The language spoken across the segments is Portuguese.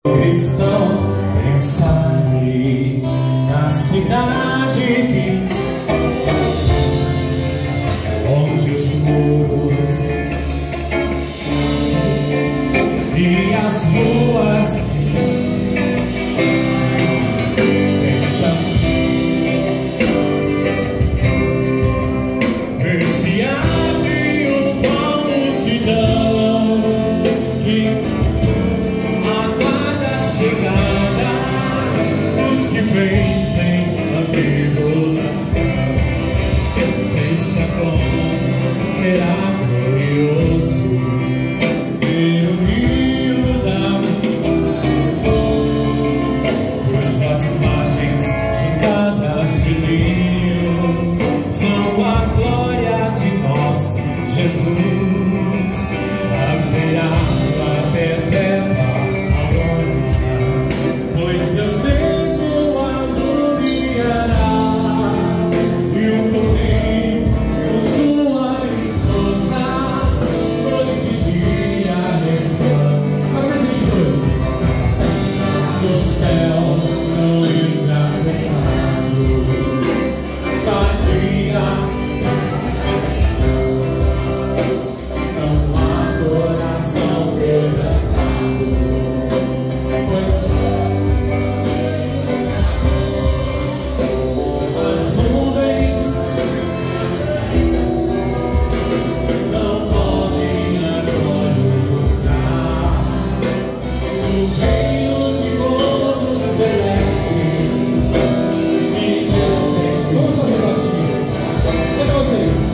Cristão, pensares na cidade onde os muros e as ruas pensas ver se abre uma multidão que aguarda a chegada dos que vencem a tribulação. Pensa como será glorioso ver o rio da cujas margens de cada cilindro são a glória de nosso Jesus. Haverá a perpétua glória, pois Deus mesmo alumiará, e o poder por sua esposa noite e dia resplandece. 422. No céu não entra pecado, vadia, não há coração quebrantado, pois as nuvens não podem agora ofuscar o reino de gozo celeste. E Deus tem. Vamos fazer baixinhos. Cadê vocês?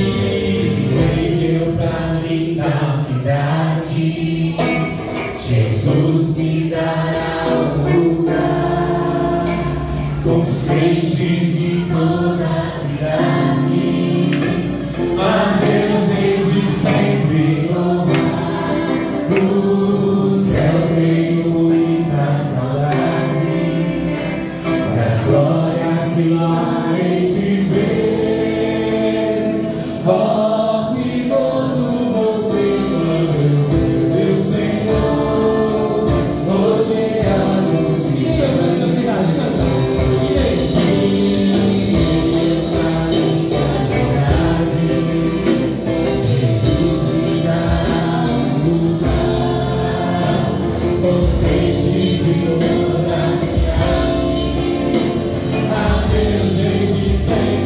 E eu pra mim da cidade, Jesus me dará um lugar com os crentes e toda a cidade. A Deus hei de sempre louvar, no céu tenho muita saudade das glórias que lá hei de ver. Oh, que gozo vou ter quando eu ver meu Senhor rodeado. E aí, eu canto da cidade, canta. E aí? Pra mim da cidade, Jesus me dará um lugar com os crentes e toda a cidade. A Deus hei de sempre